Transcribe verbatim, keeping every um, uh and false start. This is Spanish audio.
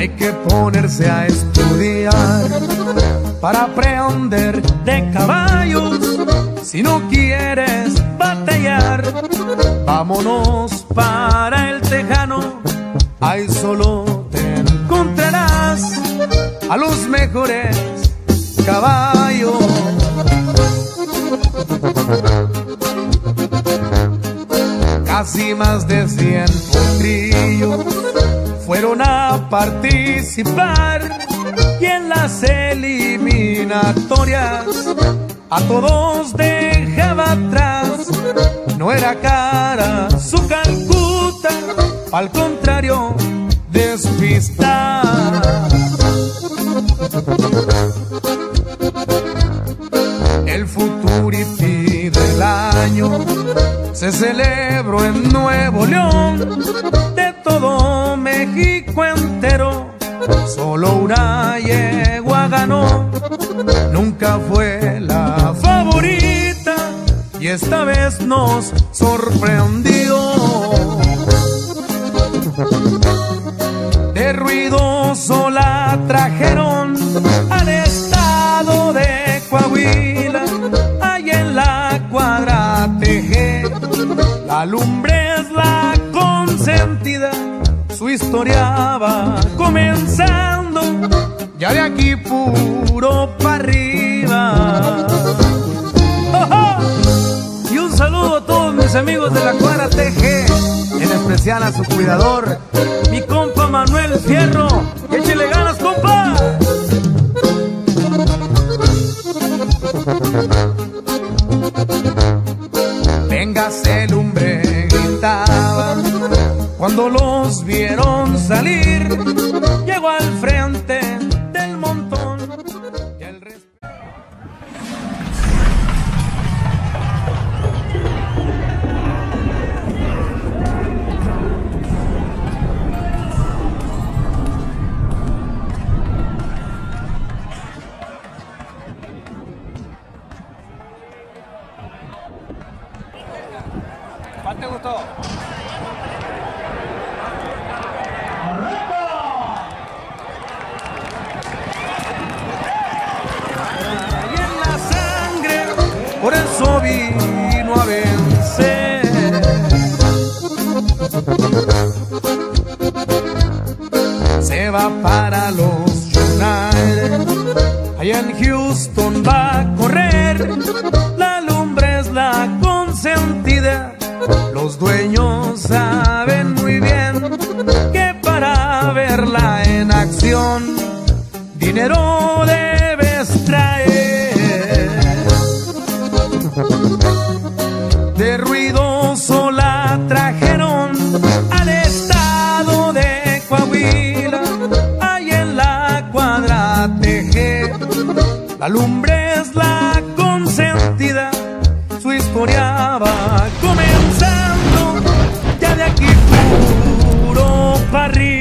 Hay que ponerse a estudiar para aprender de caballos. Si no quieres batallar, vámonos para el Tejano. Ahí solo te encontrarás a los mejores caballos. Casi más de cien potrillos fueron a participar, y en las eliminatorias a todos dejaba atrás. No era cara su Calcuta, al contrario, despistar. El Futurity del año se celebró en Nuevo León. De todo México entero, solo una yegua ganó. Nunca fue la favorita y esta vez nos sorprendió. De Ruidoso la trajeron al estado de Coahuila, allá en la cuadra T G. La lumbre es la consentida, su historia va comenzando, ya de aquí puro para arriba. ¡Oh! Y un saludo a todos mis amigos de la cuadra T G, en especial a su cuidador, mi compa Manuel Fierro. ¡Échele ganas, compa! Véngase lumbre, gritaba cuando los vieron salir. Llegó al frente del montón y el resto. ¿Cuál te gustó? Y en la sangre, por eso vino a vencer. Se va para los United, allá en Houston va a correr. La lumbre es la consentida, los dueños saben muy bien que para verla en acción dinero debes traer. De Ruidoso la trajeron al estado de Coahuila, ahí en la cuadra T G. La lumbre es la consentida, su historia va comenzando, ya de aquí puro para arriba.